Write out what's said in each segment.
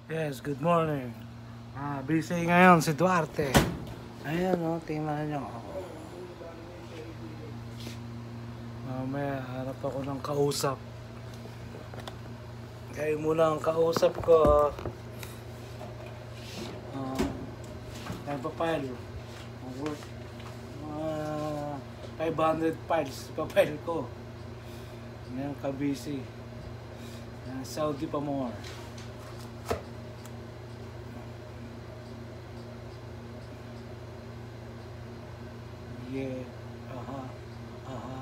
Yes, good morning. Busy ngayon si Duarte. Ayan o, tingnan nyo. Mamaya, hanap ako ng kausap. Kayo muna ang kausap ko. Nagpapile. Work. 500 files papile ko. Ngayon ka-busy. Saudi pa more. Yeah. Aha.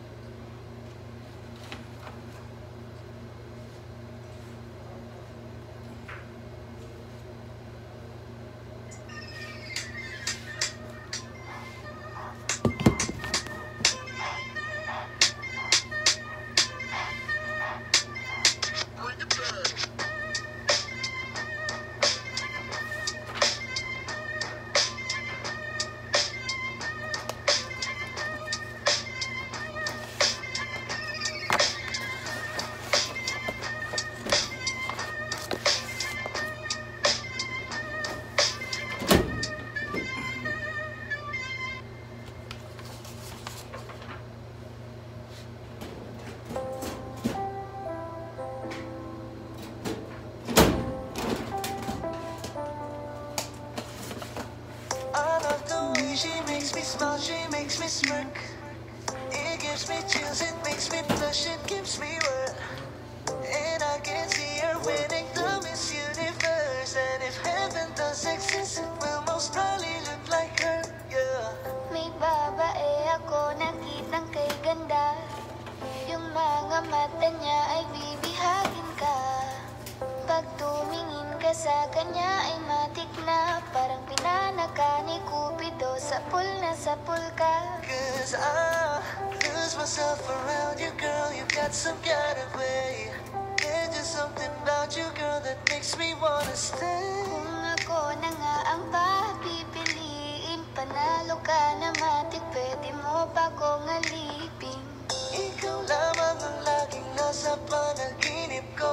She makes me smile, she makes me smirk. It gives me chills, it makes me blush, it gives me wet. And I can see her winning the Miss Universe. And if heaven does exist, it will most probably look like her, yeah. May babae ako nakitang kay ganda. Yung mga mata niya ay bibihagin ka. Pag tumingin ka sa kanya ay matik na. Parang pinanaka ni Cupido, sapul na sapul ka. Cause I lose myself around you, girl. You got some kind of way. There's just something about you, girl, that makes me wanna stay. Kung ako na nga ang papipiliin, panalo ka na matik, pwede mo pa kong alipin. Ikaw lamang ang laging nasa panaginip ko.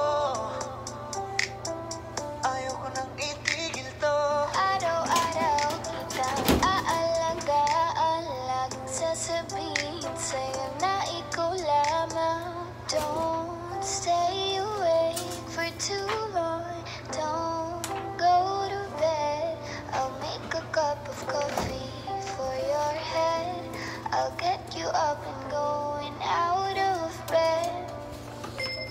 Ayoko nang itigil to. Araw-araw kitang aalagaan, laging sasabihin sa'yo na ikaw lamang. Don't stay awake for too long, don't go to bed. I'll make a cup of coffee for your head. I'll get you up and going out of bed.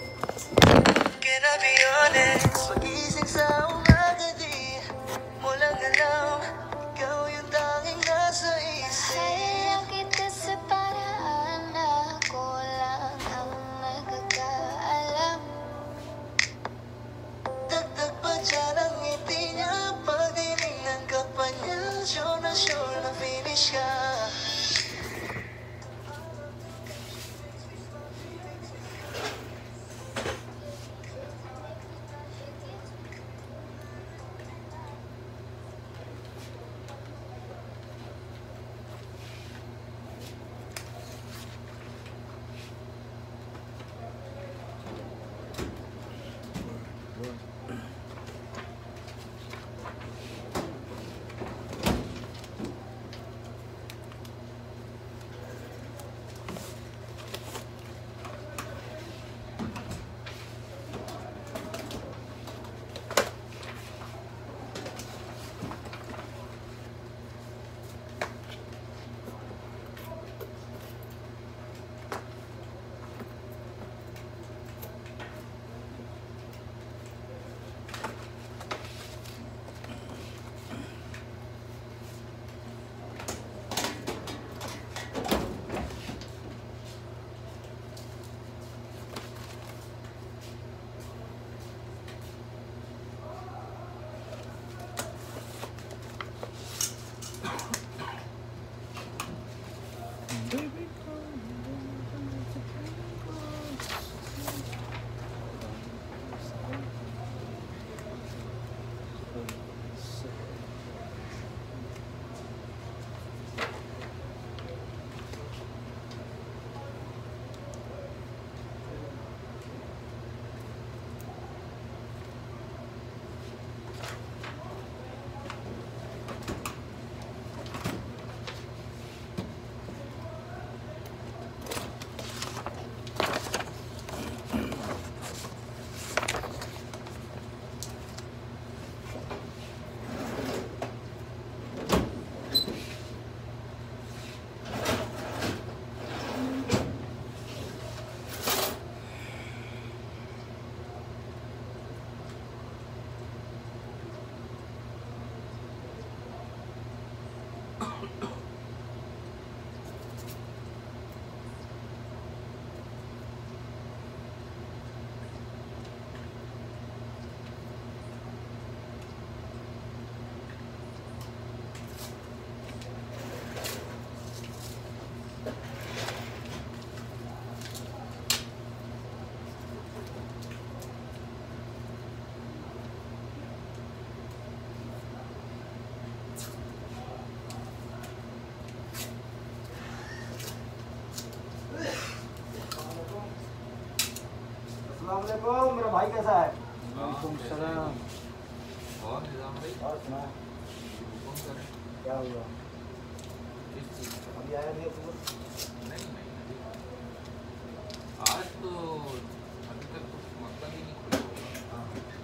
अस्सलामुअलैकुम, मेरा भाई कैसा है? वालेकुम सलाम। और निजाम भाई और सुना हुक्म करें क्या हुआ? किस चीज़ का? अभी आया नहीं अब्दुल? नहीं अभी आज तो अभी तक कुछ मतलब ही नहीं खुला होगा।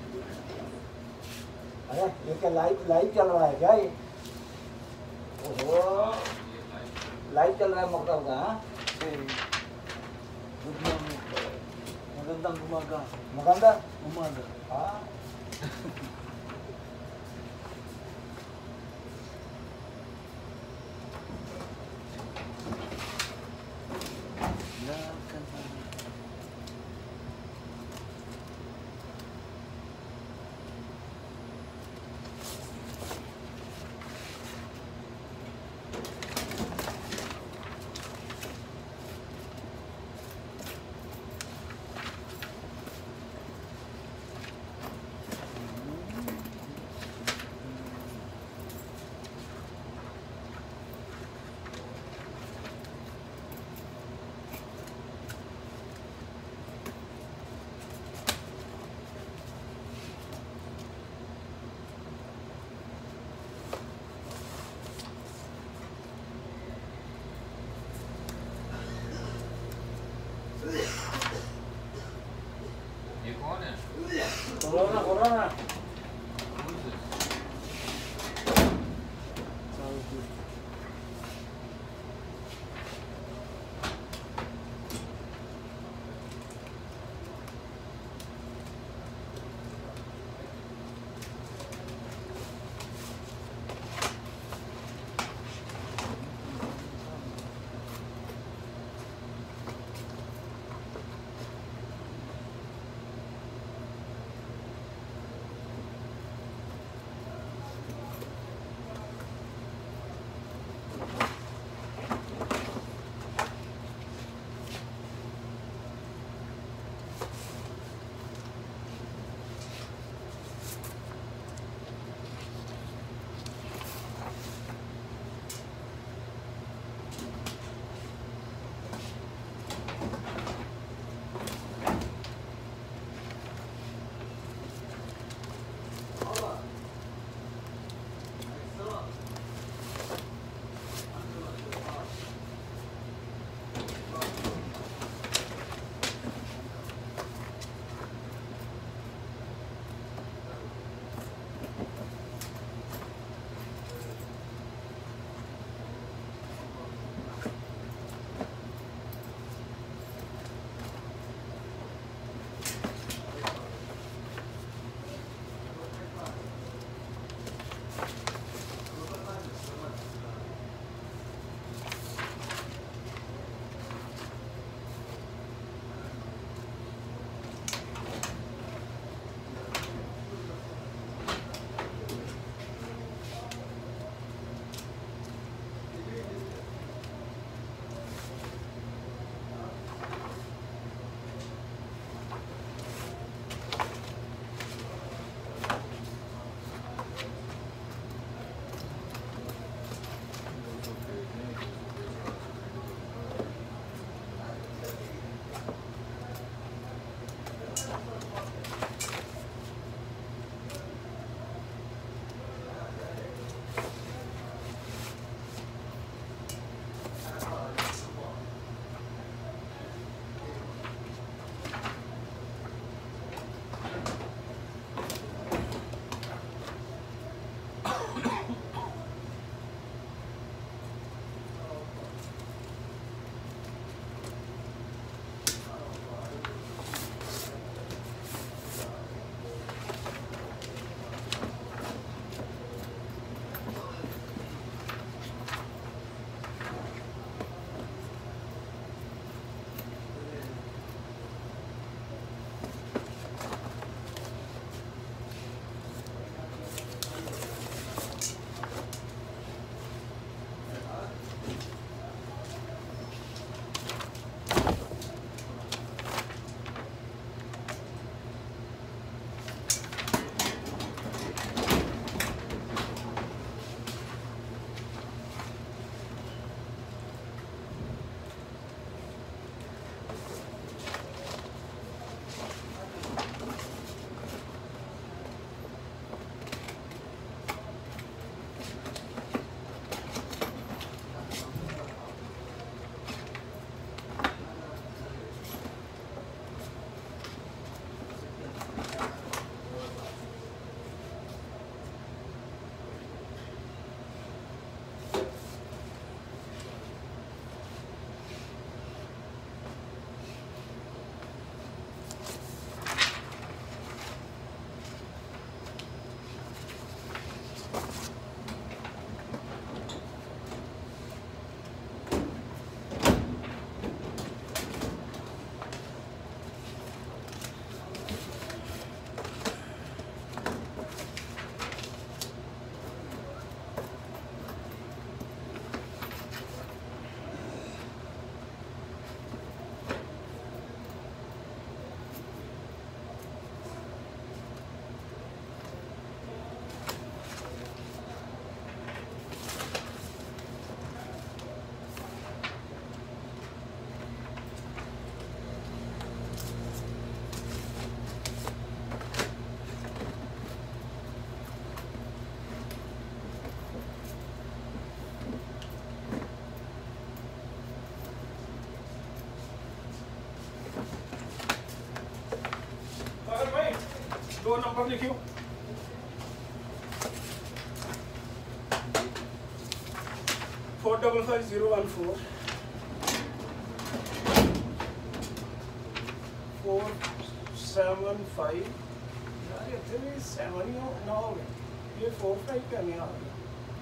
अरे ये क्या लाइव चल रहा है क्या ये? ओहो, ये लाइफ लाइव चल रहा है मकतब का? हाँ? Good morning. Magandang umaga. मगंदा? Umaga. हाँ। ये कौन है? Corona Who is this? दो नंबर लिखियो। 455014 475 यार इतने भी 7 ही ना हो गए, ये 45 करने आ गया।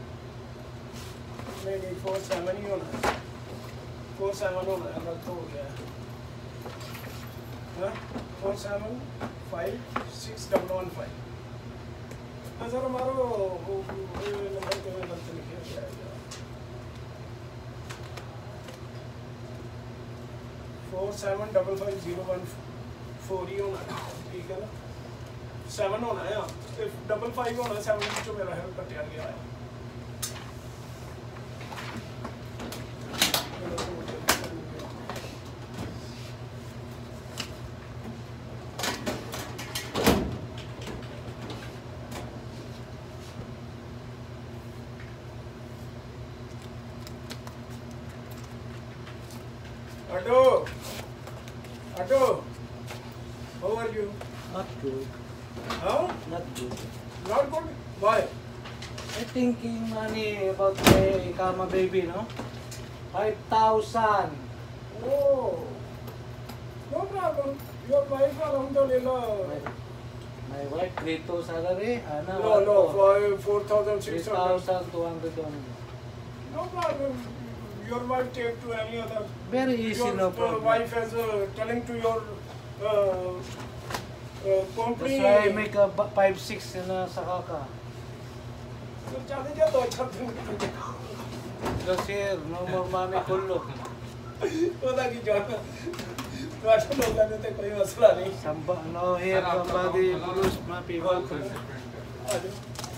नहीं 47 ही होना है, 47 होना है, गलत हो गया है। 475615 सर हमारा नंबर तो गलत लिखा गया है। 475501 ही होना है, ठीक है ना। 7 होना है, 55 होना है, 7 जो मेरा है कटिया गया है। Otto, how are you? Not good. Huh? Not good. Not good? Why? I'm thinking money about my Kama baby, no? 5,000. Oh, no problem. Your wife alhamdulillah. My wife 3,000 salary. Ana, No, 4,600. 3,200 only. No problem. Your wife take to any other. Very easy, Your no problem. wife is telling to your company. That's why I make a 5-6 na sa kaka. तो चाहते क्या 2 Because here, no more money kullo. पता की जाना तो अच्छा लोग आने थे कोई मसला नहीं। No here, somebody produce my people. आजो।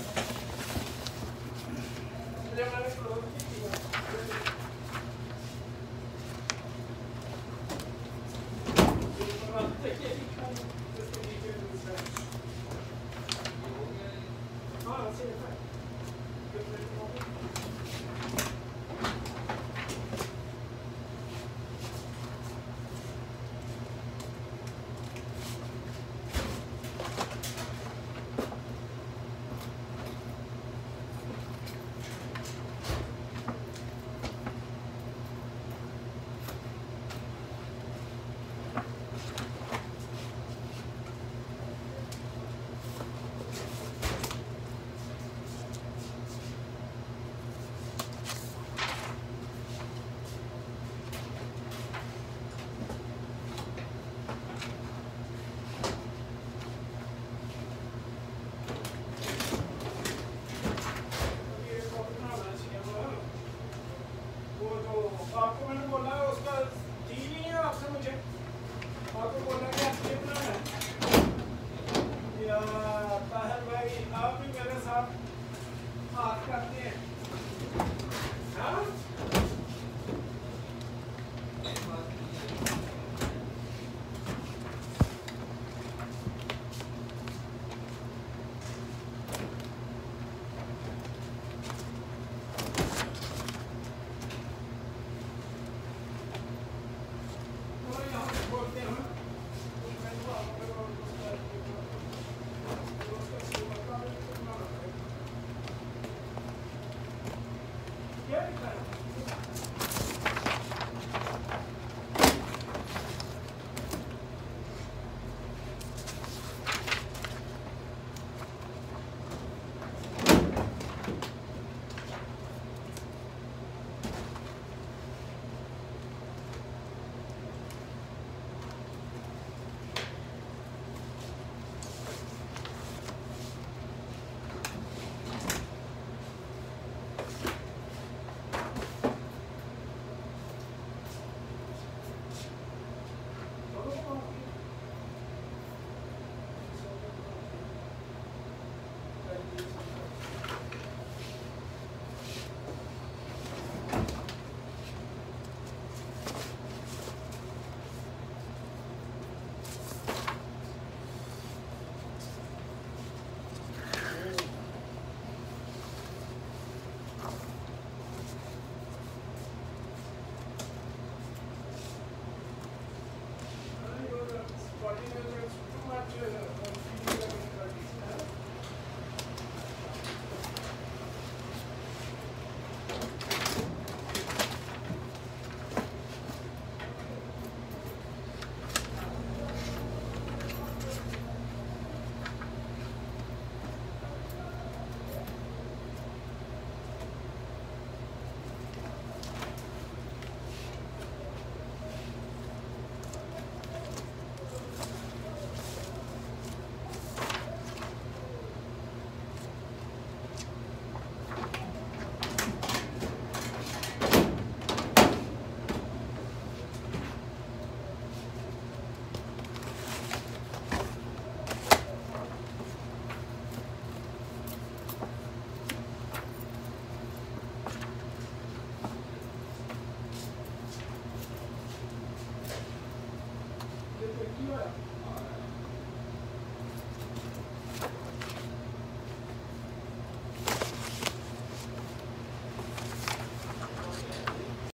आपको मैंने बोला है उसका दी नहीं है आपसे मुझे, आपको बोला कि आप ये बनाना है या ताहिर भाई आप भी मेरे साथ बात करते हैं। हाँ है